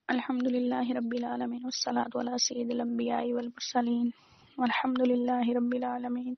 الحمدللہ رب العالمین والصلاة علی سید الانبیاء والمرسلین والحمدللہ رب العالمین۔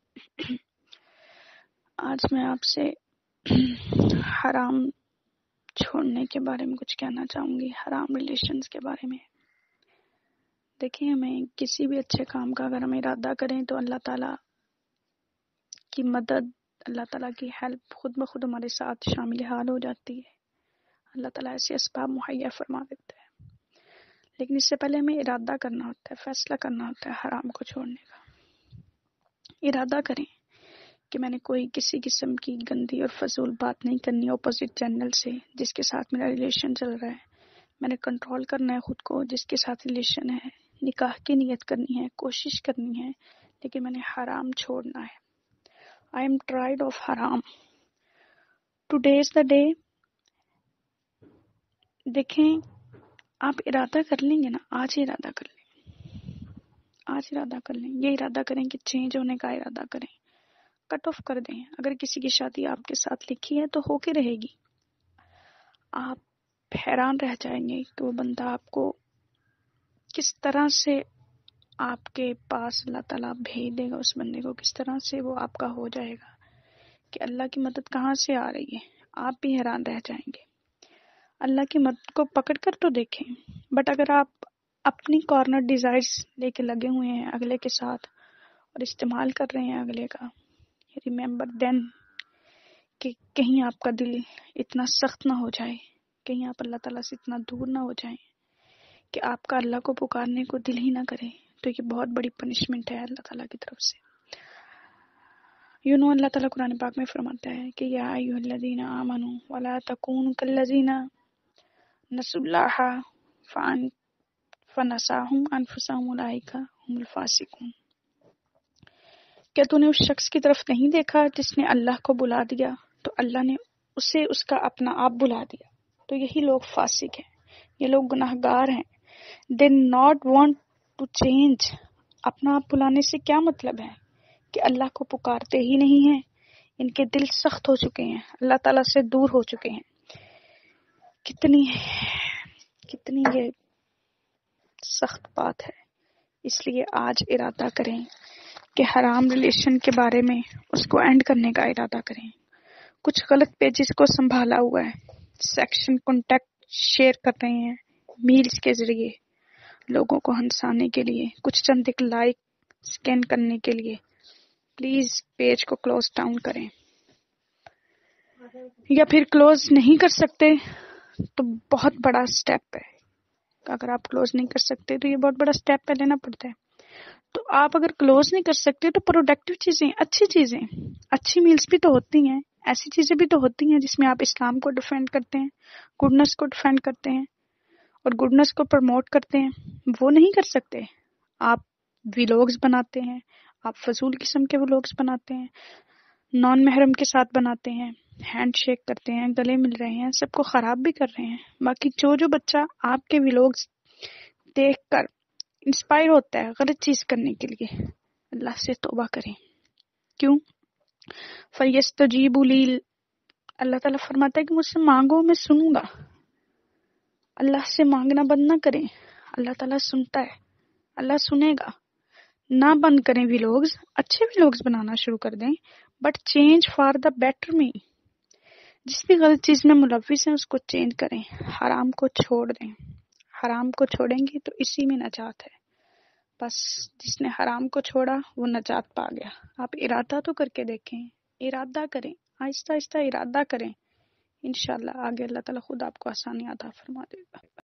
آج میں آپ سے حرام چھوڑنے کے بارے میں کچھ کہنا چاہوں گی، حرام ریلیشنز کے بارے میں۔ دیکھیں، ہمیں کسی بھی اچھے کام کا اگر ہم ارادہ کریں تو اللہ تعالیٰ کی مدد، اللہ تعالیٰ کی ہیلپ خود بخود ہمارے ساتھ شامل حال ہو جاتی ہے۔ اللہ تعالیٰ ایسے اسباب مہیا فرما دیتا ہے، لیکن اس سے پہلے ہمیں ارادہ کرنا ہوتا ہے، فیصلہ کرنا ہوتا ہے حرام کو چھوڑنے کا۔ ارادہ کریں کہ میں نے کوئی کسی قسم کی گندی اور فضول بات نہیں کرنی اپوزٹ جنرل سے جس کے ساتھ میرا ریلیشن چل رہا ہے۔ میں نے کنٹرول کرنا ہے خود کو جس کے ساتھ ریلیشن ہے۔ نکاح کی نیت کرنی ہے، کوشش کرنی ہے، لیکن میں نے حرام چھوڑنا ہے۔ I am tired of حرام. Today is the day. دیکھیں، آپ ارادہ کر لیں گے نا، آج ہی ارادہ کر لیں، آج ارادہ کر لیں، یہ ارادہ کریں کہ چینج ہونے کا ارادہ کریں، کٹ آف کر دیں۔ اگر کسی کی شادی آپ کے ساتھ لکھی ہے تو ہو کے رہے گی۔ آپ حیران رہ جائیں گے کہ وہ بندہ آپ کو کس طرح سے آپ کے پاس اللہ تعالیٰ بھیج دے گا، اس بندے کو کس طرح سے وہ آپ کا ہو جائے گا، کہ اللہ کی مدد کہاں سے آ رہی ہے۔ آپ بھی حیران رہ جائیں گے۔ اللہ کی مدد کو پکڑ کر تو دیکھیں، بٹ اگر آپ اپنی کارنر ڈیزائرز لے کے لگے ہوئے ہیں اگلے کے ساتھ اور استعمال کر رہے ہیں اگلے کا، ریممبر دین کہ کہیں آپ کا دل اتنا سخت نہ ہو جائے، کہیں آپ اللہ تعالیٰ سے اتنا دور نہ ہو جائیں کہ آپ کا اللہ کو پکارنے کو دل ہی نہ کرے، تو یہ بہت بڑی پنشمنٹ ہے اللہ تعالیٰ کی طرف سے۔ اللہ تعالیٰ قرآن پاک میں فرماتا ہے کہ یا ایھا الذین آمنوا ولا تکونوا کالذین نسوا اللہ فنساہم انفسہم اولئک ھم الفاسقون۔ کیا تو نے اس شخص کی طرف نہیں دیکھا جس نے اللہ کو بلا دیا تو اللہ نے اسے اس کا اپنا آپ بلا دیا؟ تو یہی لوگ فاسق ہیں، یہ لوگ گناہگار ہیں۔ They not want to change۔ اپنا آپ بلانے سے کیا مطلب ہے؟ کہ اللہ کو پکارتے ہی نہیں ہیں، ان کے دل سخت ہو چکے ہیں، اللہ تعالیٰ سے دور ہو چکے ہیں۔ کتنی یہ سخت بات ہے۔ اس لیے آج ارادہ کریں کہ حرام ریلیشن کے بارے میں اس کو اینڈ کرنے کا ارادہ کریں۔ کچھ غلط پیجز کو سنبھالا ہوا ہے، سیکشن کانٹیکٹ شیئر کر رہے ہیں میلز کے ذریعے لوگوں کو ہنسانے کے لیے، کچھ چند ایک لائک سکین کرنے کے لیے۔ پلیز پیج کو کلوز ڈاؤن کریں، یا پھر کلوز نہیں کر سکتے تو بہت بڑا سٹیپ ہے۔ اگر آپ کلوز نہیں کر سکتے تو یہ بہت بڑا سٹیپ پہ لینا پڑتا ہے۔ تو آپ اگر کلوز نہیں کر سکتے تو پروڈکٹیو چیزیں، اچھی میلز بھی تو ہوتی ہیں، ایسی چیزیں بھی تو ہوتی ہیں جس میں آپ اسلام کو ڈیفینڈ کرتے ہیں، گڈنس کو ڈیفینڈ کرتے ہیں اور گڈنس کو پروموٹ کرتے ہیں، وہ نہیں کر سکتے۔ آپ ویلوگز بناتے ہیں، آپ فضول قسم کے ویلوگز بناتے ہیں، نان محرم کے ساتھ بناتے ہیں، ہینڈ شیک کرتے ہیں، گلے مل رہے ہیں، سب کو خراب بھی کر رہے ہیں۔ باقی جو بچہ آپ کے ویلوگز دیکھ کر انسپائر ہوتا ہے غلط چیز کرنے کے لیے، اللہ سے توبہ کریں۔ کیوں؟ فَيَسْتَجِيبُوا لِي، اللہ تعالیٰ فرماتا ہے کہ مجھ سے مانگو میں سنوں گا۔ اللہ سے مانگنا بند نہ کریں، اللہ تعالیٰ سنتا ہے، اللہ سنے گا۔ نہ بند کریں ویلوگز، اچھے ویلوگز بنانا شروع کر دیں، but change for the better میں۔ جس بھی غلط چیز میں ملوث ہیں اس کو چینج کریں، حرام کو چھوڑ دیں۔ حرام کو چھوڑیں گے تو اسی میں نجات ہے۔ بس جس نے حرام کو چھوڑا وہ نجات پا گیا۔ آپ ارادہ تو کر کے دیکھیں، ارادہ کریں، آہستہ آہستہ ارادہ کریں، انشاءاللہ آگے اللہ تعالیٰ خود آپ کو آسانی عطا فرما دے گا۔